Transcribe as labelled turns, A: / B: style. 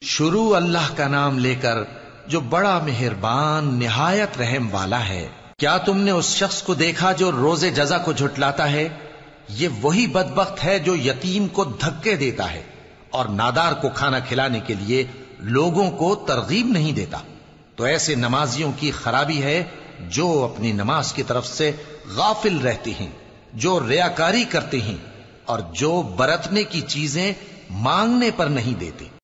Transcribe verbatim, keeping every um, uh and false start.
A: शुरू अल्लाह का नाम लेकर जो बड़ा मेहरबान निहायत रहम वाला है। क्या तुमने उस शख्स को देखा जो रोजे जजा को झुटलाता है? ये वही बदबख्त है जो यतीम को धक्के देता है और नादार को खाना खिलाने के लिए लोगों को तरगीब नहीं देता। तो ऐसे नमाजियों की खराबी है जो अपनी नमाज की तरफ से गाफिल रहते हैं, जो रियाकारी करते हैं और जो बरतने की चीजें मांगने पर नहीं देते।